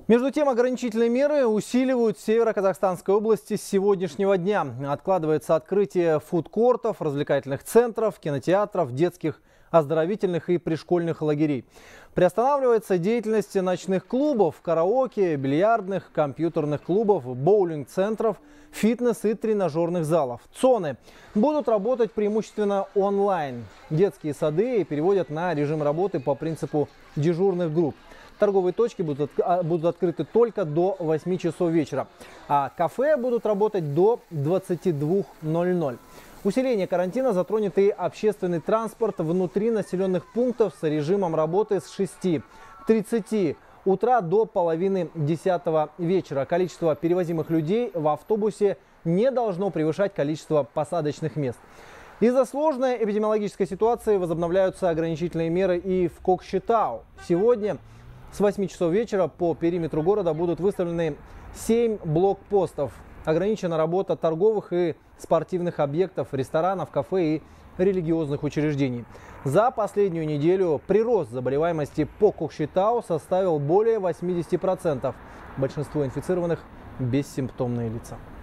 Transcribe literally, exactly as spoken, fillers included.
Между тем, ограничительные меры усиливают в Северо-Казахстанской области с сегодняшнего дня. Откладывается открытие фудкортов, развлекательных центров, кинотеатров, детских, оздоровительных и пришкольных лагерей. Приостанавливается деятельность ночных клубов, караоке, бильярдных, компьютерных клубов, боулинг-центров, фитнес и тренажерных залов. ЦОНы будут работать преимущественно онлайн. Детские сады переводят на режим работы по принципу дежурных групп. Торговые точки будут, от, будут открыты только до восьми часов вечера, а кафе будут работать до двадцати двух ноль-ноль. Усиление карантина затронет и общественный транспорт внутри населенных пунктов с режимом работы с шести тридцати утра до половины десятого вечера. Количество перевозимых людей в автобусе не должно превышать количество посадочных мест. Из-за сложной эпидемиологической ситуации возобновляются ограничительные меры и в Кокшетау. Сегодня с восьми часов вечера по периметру города будут выставлены семь блокпостов. Ограничена работа торговых и спортивных объектов, ресторанов, кафе и религиозных учреждений. За последнюю неделю прирост заболеваемости по Кокшетау составил более восьмидесяти процентов. Большинство инфицированных – бессимптомные лица.